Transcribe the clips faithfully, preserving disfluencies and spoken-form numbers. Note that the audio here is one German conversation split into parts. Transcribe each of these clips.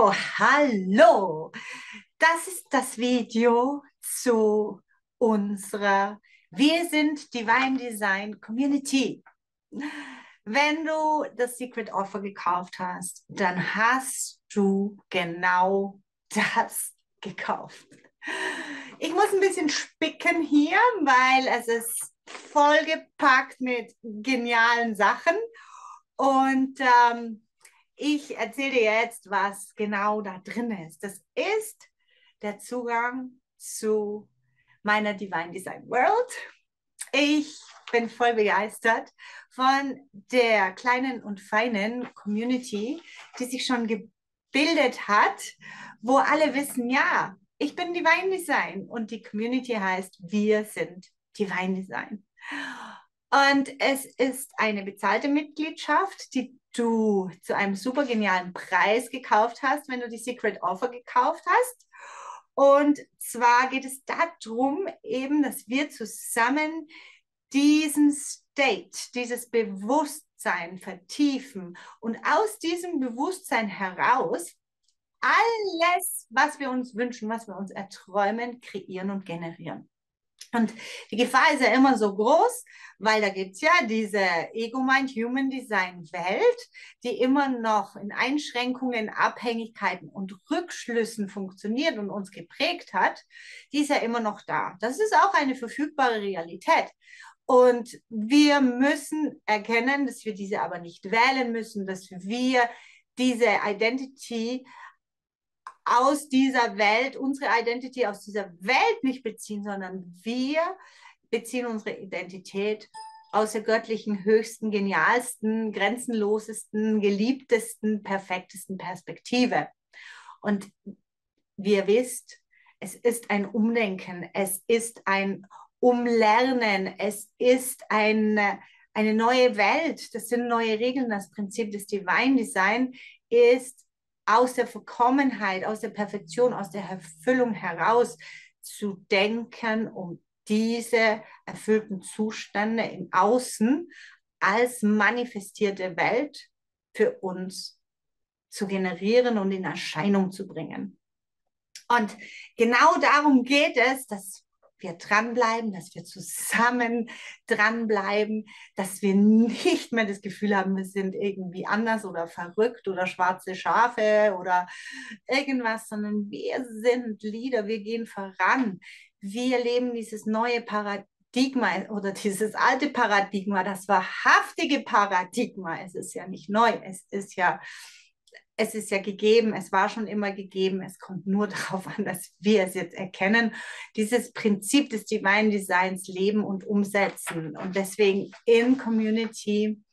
So, hallo. Das ist das Video zu unserer Wir sind Divine Design Community. Wenn du das Secret Offer gekauft hast, dann hast du genau das gekauft. Ich muss ein bisschen spicken hier, weil es ist vollgepackt mit genialen Sachen. Und ähm, ich erzähle dir jetzt, was genau da drin ist. Das ist der Zugang zu meiner Divine Design World. Ich bin voll begeistert von der kleinen und feinen Community, die sich schon gebildet hat, wo alle wissen, ja, ich bin Divine Design und die Community heißt, wir sind Divine Design. Und es ist eine bezahlte Mitgliedschaft, die du zu einem super genialen Preis gekauft hast, wenn du die Secret Offer gekauft hast. Und zwar geht es darum, eben, dass wir zusammen diesen State, dieses Bewusstsein vertiefen und aus diesem Bewusstsein heraus alles, was wir uns wünschen, was wir uns erträumen, kreieren und generieren. Und die Gefahr ist ja immer so groß, weil da gibt es ja diese Ego-Mind-Human-Design-Welt, die immer noch in Einschränkungen, Abhängigkeiten und Rückschlüssen funktioniert und uns geprägt hat. Die ist ja immer noch da. Das ist auch eine verfügbare Realität. Und wir müssen erkennen, dass wir diese aber nicht wählen müssen, dass wir diese Identity aus dieser Welt, unsere Identity aus dieser Welt nicht beziehen, sondern wir beziehen unsere Identität aus der göttlichen, höchsten, genialsten, grenzenlosesten, geliebtesten, perfektesten Perspektive. Und wie ihr wisst, es ist ein Umdenken, es ist ein Umlernen, es ist eine, eine neue Welt, das sind neue Regeln. Das Prinzip des Divine Design ist, aus der Vollkommenheit, aus der Perfektion, aus der Erfüllung heraus zu denken, um diese erfüllten Zustände im Außen als manifestierte Welt für uns zu generieren und in Erscheinung zu bringen. Und genau darum geht es, dass wir dranbleiben, dass wir zusammen dranbleiben, dass wir nicht mehr das Gefühl haben, wir sind irgendwie anders oder verrückt oder schwarze Schafe oder irgendwas, sondern wir sind Leader, wir gehen voran. Wir leben dieses neue Paradigma oder dieses alte Paradigma, das wahrhaftige Paradigma. Es ist ja nicht neu, es ist ja Es ist ja gegeben, es war schon immer gegeben, es kommt nur darauf an, dass wir es jetzt erkennen, dieses Prinzip des Divine Designs leben und umsetzen. Und deswegen in Community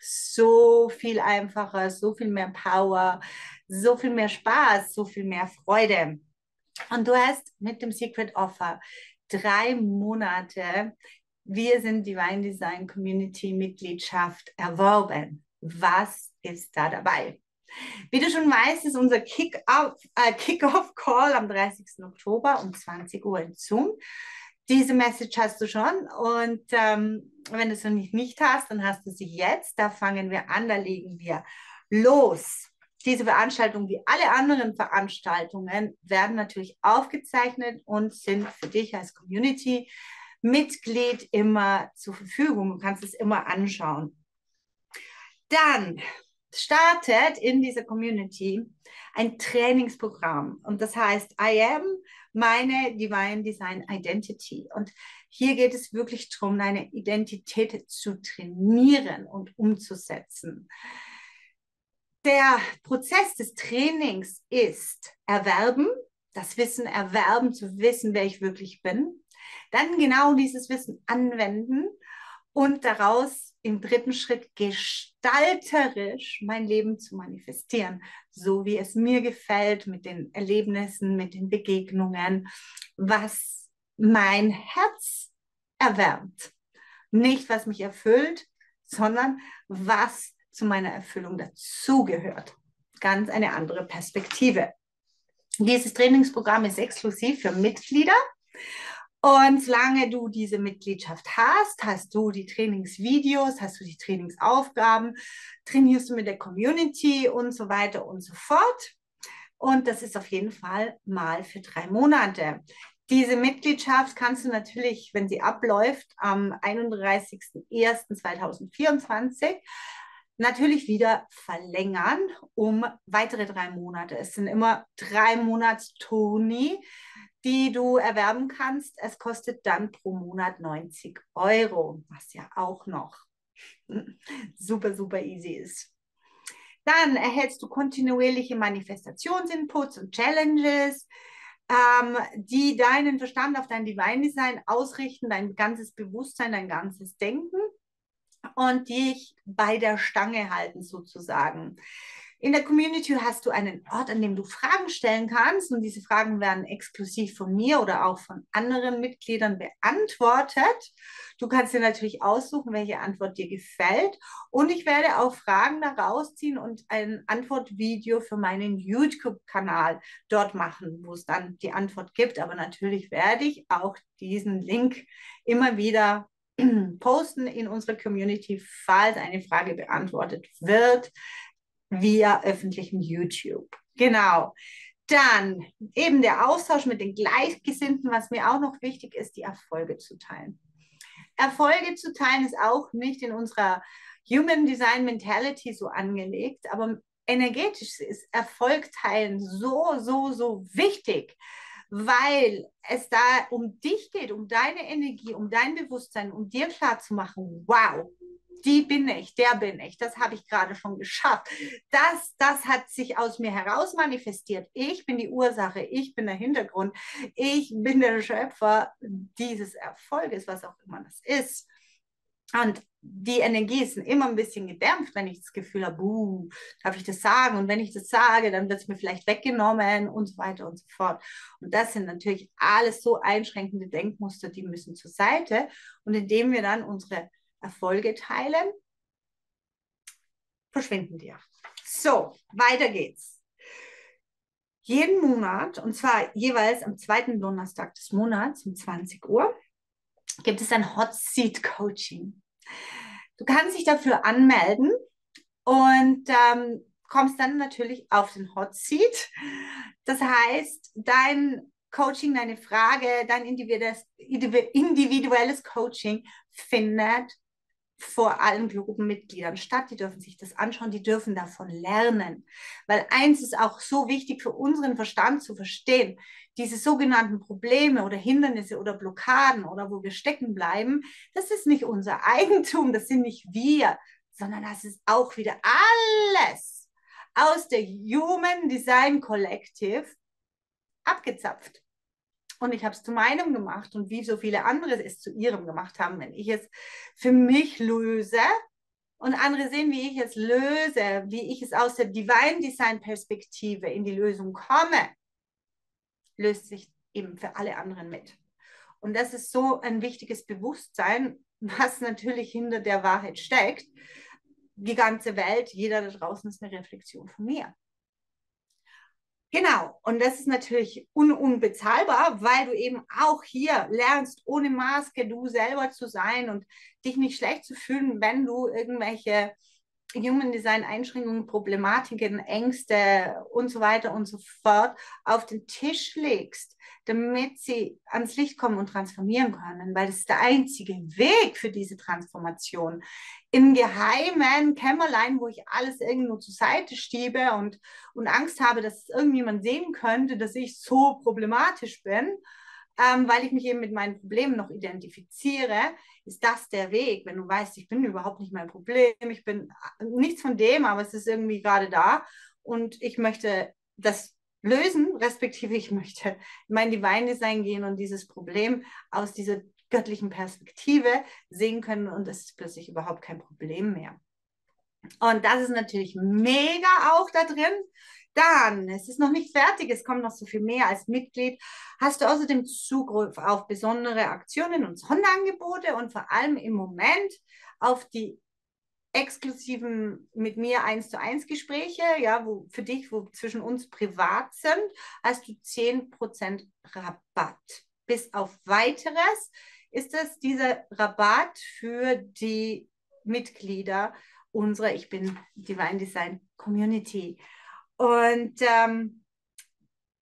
so viel einfacher, so viel mehr Power, so viel mehr Spaß, so viel mehr Freude. Und du hast mit dem Secret Offer drei Monate Wir sind Divine Design Community Mitgliedschaft erworben. Was ist da dabei? Wie du schon weißt, ist unser Kick-Off äh, Kick-Off-Call am dreißigsten Oktober um zwanzig Uhr in Zoom. Diese Message hast du schon und ähm, wenn du es noch nicht, nicht hast, dann hast du sie jetzt. Da fangen wir an, da legen wir los. Diese Veranstaltung, wie alle anderen Veranstaltungen, werden natürlich aufgezeichnet und sind für dich als Community-Mitglied immer zur Verfügung. Du kannst es immer anschauen. Dann startet in dieser Community ein Trainingsprogramm und das heißt I am meine Divine Design Identity. Und hier geht es wirklich darum, deine Identität zu trainieren und umzusetzen. Der Prozess des Trainings ist erwerben, das Wissen erwerben, zu wissen, wer ich wirklich bin. Dann genau dieses Wissen anwenden und daraus im dritten Schritt gestalterisch mein Leben zu manifestieren, so wie es mir gefällt, mit den Erlebnissen, mit den Begegnungen, was mein Herz erwärmt. Nicht, was mich erfüllt, sondern was zu meiner Erfüllung dazugehört. Ganz eine andere Perspektive. Dieses Trainingsprogramm ist exklusiv für Mitglieder. Und solange du diese Mitgliedschaft hast, hast du die Trainingsvideos, hast du die Trainingsaufgaben, trainierst du mit der Community und so weiter und so fort. Und das ist auf jeden Fall mal für drei Monate. Diese Mitgliedschaft kannst du natürlich, wenn sie abläuft, am einunddreißigsten ersten zweitausendvierundzwanzig natürlich wieder verlängern um weitere drei Monate. Es sind immer drei Monats-Toni, die du erwerben kannst. Es kostet dann pro Monat neunzig Euro, was ja auch noch super, super easy ist. Dann erhältst du kontinuierliche Manifestationsinputs und Challenges, ähm, die deinen Verstand auf dein Divine Design ausrichten, dein ganzes Bewusstsein, dein ganzes Denken und dich bei der Stange halten sozusagen. In der Community hast du einen Ort, an dem du Fragen stellen kannst und diese Fragen werden exklusiv von mir oder auch von anderen Mitgliedern beantwortet. Du kannst dir natürlich aussuchen, welche Antwort dir gefällt und ich werde auch Fragen da rausziehen und ein Antwortvideo für meinen YouTube-Kanal dort machen, wo es dann die Antwort gibt. Aber natürlich werde ich auch diesen Link immer wieder posten in unserer Community, falls eine Frage beantwortet wird via öffentlichem YouTube. Genau. Dann eben der Austausch mit den Gleichgesinnten, was mir auch noch wichtig ist, die Erfolge zu teilen. Erfolge zu teilen ist auch nicht in unserer Human Design Mentality so angelegt, aber energetisch ist Erfolg teilen so, so, so wichtig, weil es da um dich geht, um deine Energie, um dein Bewusstsein, um dir klarzumachen, wow, die bin ich, der bin ich, das habe ich gerade schon geschafft. Das, das hat sich aus mir heraus manifestiert. Ich bin die Ursache, ich bin der Hintergrund, ich bin der Schöpfer dieses Erfolges, was auch immer das ist. Und die Energie ist immer ein bisschen gedämpft, wenn ich das Gefühl habe, buh, darf ich das sagen? Und wenn ich das sage, dann wird es mir vielleicht weggenommen und so weiter und so fort. Und das sind natürlich alles so einschränkende Denkmuster, die müssen zur Seite. Und indem wir dann unsere Erfolge teilen, verschwinden die. So, weiter geht's. Jeden Monat, und zwar jeweils am zweiten Donnerstag des Monats um zwanzig Uhr, gibt es ein Hot Seat Coaching. Du kannst dich dafür anmelden und ähm, kommst dann natürlich auf den Hot Seat. Das heißt, dein Coaching, deine Frage, dein individuelles, individuelles Coaching findet vor allen Gruppenmitgliedern statt. Die dürfen sich das anschauen, die dürfen davon lernen. Weil eins ist auch so wichtig für unseren Verstand zu verstehen, diese sogenannten Probleme oder Hindernisse oder Blockaden oder wo wir stecken bleiben, das ist nicht unser Eigentum, das sind nicht wir, sondern das ist auch wieder alles aus der Human Design Collective abgezapft. Und ich habe es zu meinem gemacht und wie so viele andere es zu ihrem gemacht haben, wenn ich es für mich löse und andere sehen, wie ich es löse, wie ich es aus der Divine Design Perspektive in die Lösung komme, löst sich eben für alle anderen mit. Und das ist so ein wichtiges Bewusstsein, was natürlich hinter der Wahrheit steckt. Die ganze Welt, jeder da draußen ist eine Reflexion von mir. Genau, und das ist natürlich un unbezahlbar, weil du eben auch hier lernst, ohne Maske du selber zu sein und dich nicht schlecht zu fühlen, wenn du irgendwelche Human Design Einschränkungen, Problematiken, Ängste und so weiter und so fort auf den Tisch legst, damit sie ans Licht kommen und transformieren können, weil das ist der einzige Weg für diese Transformation. Im geheimen Kämmerlein, wo ich alles irgendwo zur Seite schiebe und, und Angst habe, dass irgendjemand sehen könnte, dass ich so problematisch bin, ähm, weil ich mich eben mit meinen Problemen noch identifiziere, ist das der Weg. Wenn du weißt, ich bin überhaupt nicht mein Problem, ich bin nichts von dem, aber es ist irgendwie gerade da und ich möchte das lösen, respektive ich möchte in mein Divine Design gehen und dieses Problem aus dieser göttlichen Perspektive sehen können und es ist plötzlich überhaupt kein Problem mehr. Und das ist natürlich mega auch da drin. Dann, es ist noch nicht fertig, es kommt noch so viel mehr. Als Mitglied hast du außerdem Zugriff auf besondere Aktionen und Sonderangebote und vor allem im Moment auf die exklusiven mit mir eins zu eins Gespräche, ja, wo für dich, wo zwischen uns privat sind, hast du zehn Prozent Rabatt. Bis auf weiteres ist es dieser Rabatt für die Mitglieder unserer Ich bin Divine Design Community. Und ähm,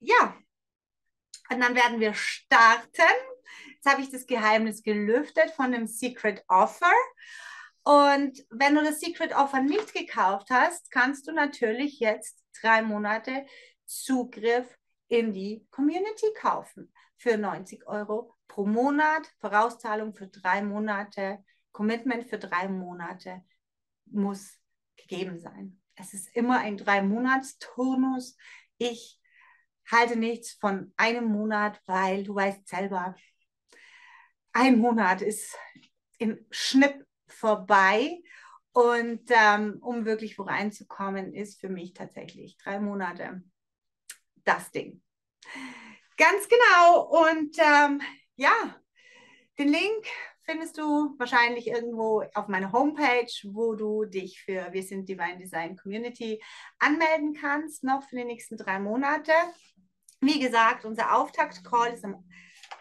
ja, und dann werden wir starten. Jetzt habe ich das Geheimnis gelüftet von dem Secret Offer. Und wenn du das Secret Offer nicht gekauft hast, kannst du natürlich jetzt drei Monate Zugriff in die Community kaufen für neunzig Euro pro Monat, Vorauszahlung für drei Monate, Commitment für drei Monate muss gegeben sein. Es ist immer ein Drei-Monats-Turnus. Ich halte nichts von einem Monat, weil du weißt selber, ein Monat ist im Schnipp vorbei. Und ähm, um wirklich wo reinzukommen, ist für mich tatsächlich drei Monate das Ding. Ganz genau. Und ähm, ja, den Link findest du wahrscheinlich irgendwo auf meiner Homepage, wo du dich für Wir sind Divine Design Community anmelden kannst, noch für die nächsten drei Monate. Wie gesagt, unser Auftakt-Call ist am,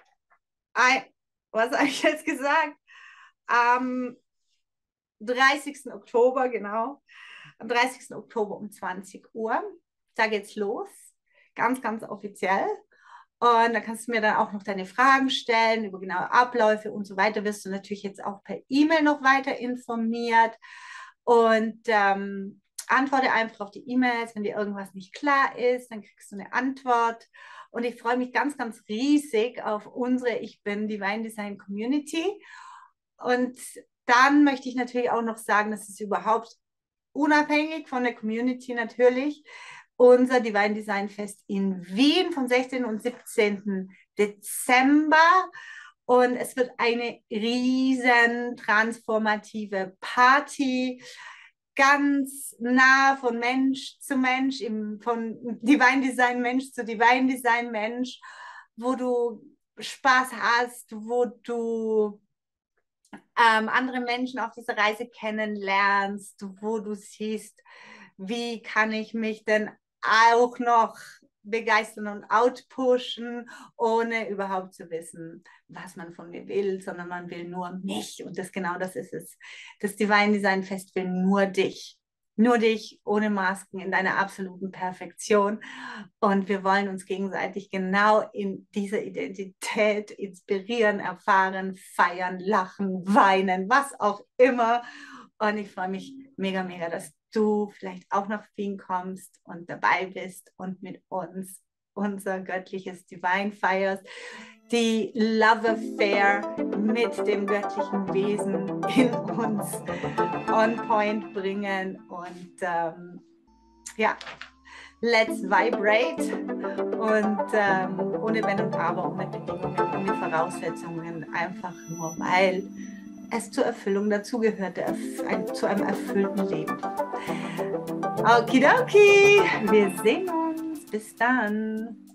was habe ich jetzt gesagt? Am dreißigsten Oktober, genau. Am dreißigsten Oktober um zwanzig Uhr. Da geht's los. Ganz, ganz offiziell. Und da kannst du mir dann auch noch deine Fragen stellen über genaue Abläufe und so weiter. Wirst du natürlich jetzt auch per E-Mail noch weiter informiert. Und ähm, antworte einfach auf die E-Mails, wenn dir irgendwas nicht klar ist, dann kriegst du eine Antwort. Und ich freue mich ganz, ganz riesig auf unsere Ich bin Divine Design Community. Und dann möchte ich natürlich auch noch sagen, dass es überhaupt unabhängig von der Community natürlich unser Divine Design Fest in Wien vom sechzehnten und siebzehnten Dezember. Und es wird eine riesen transformative Party, ganz nah von Mensch zu Mensch, im, von Divine Design Mensch zu Divine Design Mensch, wo du Spaß hast, wo du ähm, andere Menschen auf dieser Reise kennenlernst, wo du siehst, wie kann ich mich denn auch noch begeistern und outpushen, ohne überhaupt zu wissen, was man von mir will, sondern man will nur mich. Und das genau das ist es. Das Divine Design Fest will nur dich. Nur dich, ohne Masken, in deiner absoluten Perfektion. Und wir wollen uns gegenseitig genau in dieser Identität inspirieren, erfahren, feiern, lachen, weinen, was auch immer. Und ich freue mich mega, mega, dass du vielleicht auch nach Wien kommst und dabei bist und mit uns unser göttliches Divine feierst, die Love Affair mit dem göttlichen Wesen in uns on point bringen und ähm, ja, let's vibrate und ähm, ohne Wenn und Aber, ohne Bedingungen, ohne Voraussetzungen, einfach nur, weil es zur Erfüllung dazugehört, ein, zu einem erfüllten Leben. Okidoki, wir sehen uns. Bis dann.